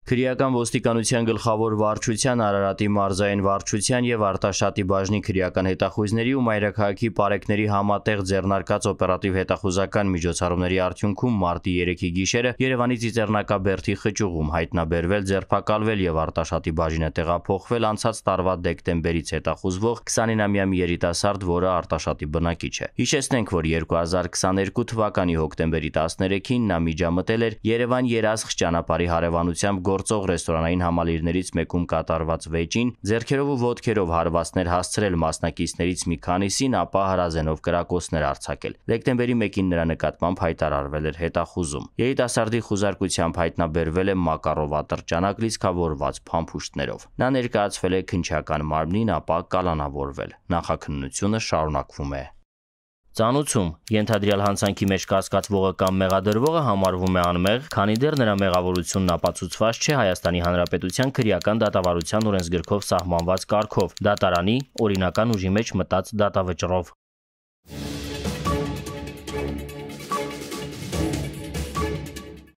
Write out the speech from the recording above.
Քրեական ոստիկանության գլխավոր վարչության, Արարատի մարզային վարչության եւ Արտաշատի բաժնի քրեական հետախույզների ու մայրաքաղաքի պարեկների համատեղ ձեռնարկած օպերատիվ հետախուզական միջոցառումների արդյունքում մարտի 3-ի գիշերը Երևանի Ծիծեռնակաբերդի խճուղում հայտնաբերվել, ձերբակալվել եւ Արտաշատի բաժինը տեղափոխվել անցած տարվա դեկտեմբերից հետախուզվող 29-ամյա մի երիտասարդ, որը Արտաշատի բնակիչ է։ Հիշեցնենք, որ 2022 թվականի հոկտեմբերի 13-ին նա միջամտել էր Երևան Երասխ ճանապարհի հարևանությամբ գործող ռեստորանային համալիրներից մեկում կատարված վեճին, ձեռքերով ու ոտքերով հարվածներ հասցրել մասնակիցներից մի քանիսին, ապա հրազենով կրակոցներ արձակել։ Դեկտեմբերի 1-ին նրա նկատմամբ հայտարարվել էր հետախուզում։ Երիտասարդի խուզարկությամբ հայտնաբերվել է Մակարով ատրճանակ լիցքավորված փամփուշտներով։ Նա ներկայացվել է քննչական մարմնին, ապա կալանավորվել։ Նախաքննությունը շարունակվում է։ Ծանուցում ենթադրյալ հանցանքի մեջ կասկածվողը կամ մեղադրվողը համարվում է անմեղ, քանի դեռ նրա մեղավորությունն ապացուցված չէ Հայաստանի Հանրապետության քրեական դատավարության օրենսգրքով սահմանված կարգով՝ դատարանի օրինական ուժի մեջ մտած դատավճռով։